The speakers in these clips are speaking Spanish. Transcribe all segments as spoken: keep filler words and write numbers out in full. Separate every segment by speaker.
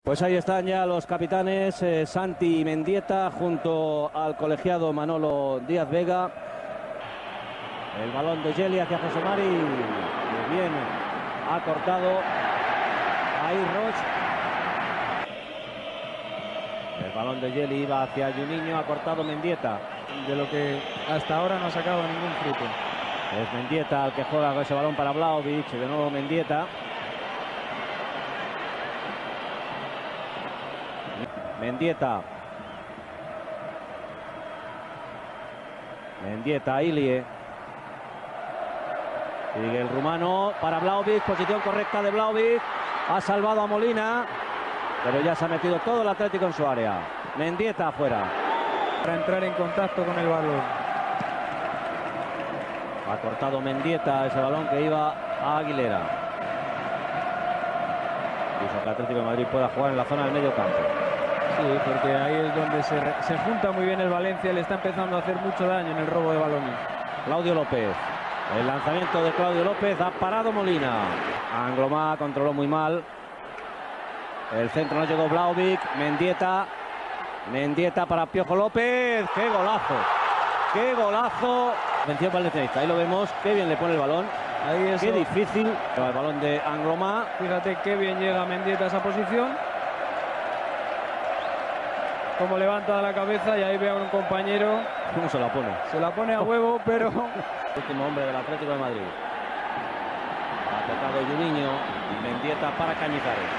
Speaker 1: Pues ahí están ya los capitanes eh, Santi y Mendieta junto al colegiado Manolo Díaz Vega. El balón de Geli hacia José Mari. Muy bien, ha cortado ahí Roch. El balón de Geli iba hacia Juninho, ha cortado Mendieta.
Speaker 2: De lo que hasta ahora no ha sacado ningún fruto.
Speaker 1: Es Mendieta el que juega con ese balón para Vlahovic. De nuevo Mendieta. Mendieta. Mendieta, Ilie. Sigue el rumano para Vlahovic. Posición correcta de Vlahovic. Ha salvado a Molina. Pero ya se ha metido todo el Atlético en su área. Mendieta afuera.
Speaker 2: Para entrar en contacto con el balón.
Speaker 1: Ha cortado Mendieta ese balón que iba a Aguilera. Hizo que el Atlético de Madrid pueda jugar en la zona del medio campo.
Speaker 2: Sí, porque ahí es donde se, se junta muy bien el Valencia. Le está empezando a hacer mucho daño en el robo de balones.
Speaker 1: Claudio López. El lanzamiento de Claudio López. Ha parado Molina. Anglomá controló muy mal. El centro no llegó Vlahovic. Mendieta. Mendieta para Piojo López. ¡Qué golazo! ¡Qué golazo! Venció valencianista. Ahí lo vemos. Qué bien le pone el balón.
Speaker 2: Ahí es.
Speaker 1: Qué difícil. El balón de Anglomá.
Speaker 2: Fíjate qué bien llega Mendieta a esa posición. Como levanta la cabeza y ahí ve a un compañero.
Speaker 1: ¿Cómo se la pone?
Speaker 2: Se la pone a huevo, pero...
Speaker 1: Último hombre del Atlético de Madrid. Ha tocado Juninho y Mendieta para Cañizares.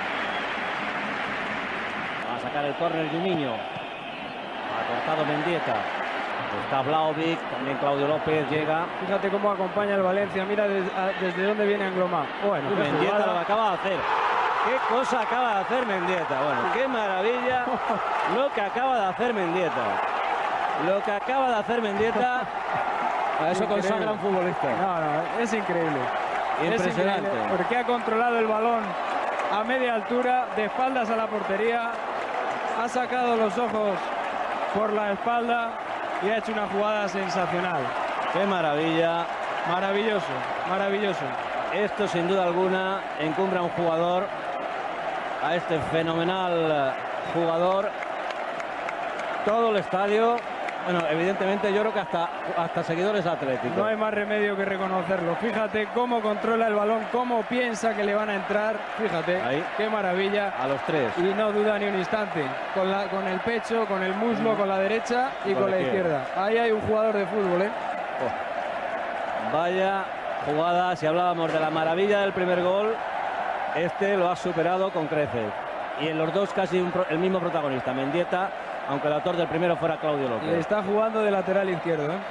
Speaker 1: Va a sacar el córner Juninho. Ha cortado Mendieta. Está Vlahovic, también Claudio López llega.
Speaker 2: Fíjate cómo acompaña el Valencia. Mira desde, desde dónde viene Anglomá. Bueno,
Speaker 1: Uy, Mendieta jugada. Lo acaba de hacer. ¿Qué cosa acaba de hacer Mendieta? Bueno, qué maravilla lo que acaba de hacer Mendieta. Lo que acaba de hacer Mendieta. A eso consagra un futbolista.
Speaker 2: No, no, es increíble.
Speaker 1: Impresionante.
Speaker 2: Es increíble porque ha controlado el balón a media altura, de espaldas a la portería. Ha sacado los ojos por la espalda y ha hecho una jugada sensacional.
Speaker 1: Qué maravilla.
Speaker 2: Maravilloso, maravilloso.
Speaker 1: Esto sin duda alguna encumbra a un jugador, a este fenomenal jugador. Todo el estadio, bueno, evidentemente yo creo que hasta, hasta seguidores atléticos.
Speaker 2: No hay más remedio que reconocerlo. Fíjate cómo controla el balón, cómo piensa que le van a entrar. Fíjate,
Speaker 1: ahí,
Speaker 2: qué maravilla.
Speaker 1: A los tres.
Speaker 2: Y no duda ni un instante. Con, la, con el pecho, con el muslo, con la derecha y con, con la izquierda. izquierda. Ahí hay un jugador de fútbol, ¿eh?
Speaker 1: Oh. Vaya jugada, si hablábamos de la maravilla del primer gol, este lo ha superado con creces. Y en los dos casi un, el mismo protagonista, Mendieta, aunque el autor del primero fuera Claudio López.
Speaker 2: Y está jugando de lateral izquierdo, ¿eh?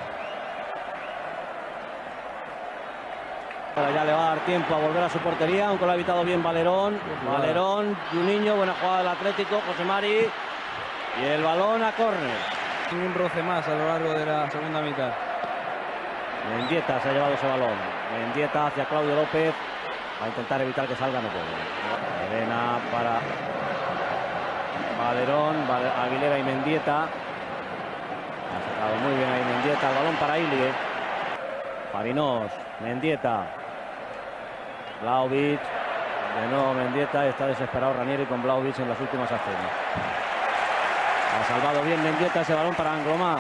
Speaker 1: Ahora ya le va a dar tiempo a volver a su portería, aunque lo ha evitado bien Valerón. Valerón, Juninho, buena jugada del Atlético, José Mari. Y el balón a córner.
Speaker 2: Un roce más a lo largo de la segunda mitad.
Speaker 1: Mendieta se ha llevado ese balón. Mendieta hacia Claudio López. Va a intentar evitar que salga, no puede. Elena para Valerón, Aguilera y Mendieta. Ha sacado muy bien ahí Mendieta. El balón para Ilie. Farinós, Mendieta. Vlahovic. De nuevo Mendieta. Está desesperado Ranieri con Vlahovic en las últimas acciones. Ha salvado bien Mendieta ese balón para Anglomá.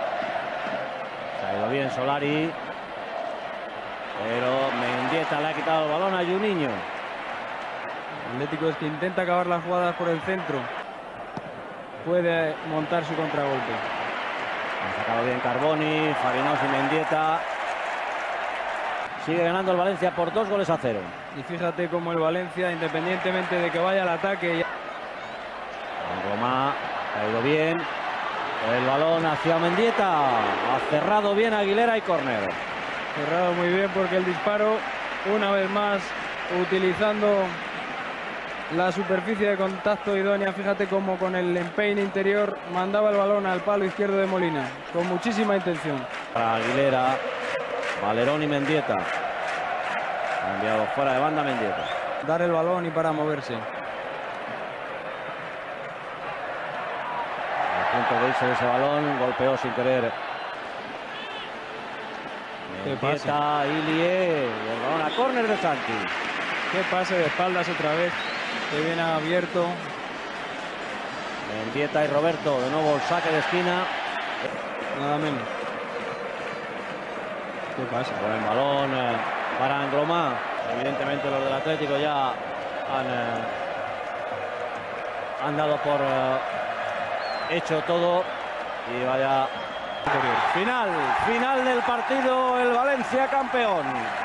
Speaker 1: Ha ido bien Solari, pero Mendieta le ha quitado el balón a Juninho.
Speaker 2: El Atlético es que intenta acabar las jugadas por el centro. Puede montar su contragolpe.
Speaker 1: Ha sacado bien Carboni, Farinós y Mendieta. Sigue ganando el Valencia por dos goles a cero.
Speaker 2: Y fíjate cómo el Valencia, independientemente de que vaya al ataque...
Speaker 1: Anglomá ha ido bien. El balón hacia Mendieta. Ha cerrado bien Aguilera y córner.
Speaker 2: Cerrado muy bien porque el disparo, una vez más, utilizando la superficie de contacto idónea. Fíjate cómo con el empeine interior mandaba el balón al palo izquierdo de Molina. Con muchísima intención.
Speaker 1: Para Aguilera, Valerón y Mendieta. Ha enviado fuera de banda Mendieta.
Speaker 2: Dar el balón y para moverse.
Speaker 1: Punto de irse de ese balón, golpeó sin querer Mendieta, Ilie, y el balón a córner de Santi.
Speaker 2: Qué pase de espaldas otra vez. que viene abierto.
Speaker 1: Mendieta y Roberto, de nuevo el saque de esquina.
Speaker 2: Nada menos. ¿Qué pasa?
Speaker 1: Con el balón eh, para Anglomá. Evidentemente los del Atlético ya han, eh, han dado por eh, hecho todo. Y vaya... Final, final del partido, el Valencia campeón.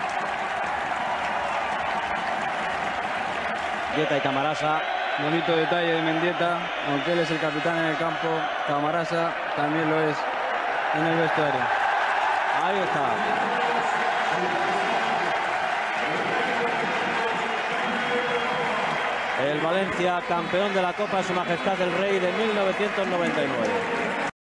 Speaker 1: Mendieta y Camarasa.
Speaker 2: Bonito detalle de Mendieta, aunque él es el capitán en el campo, Camarasa también lo es en el vestuario.
Speaker 1: Ahí está. El Valencia campeón de la Copa de Su Majestad el Rey de mil novecientos noventa y nueve.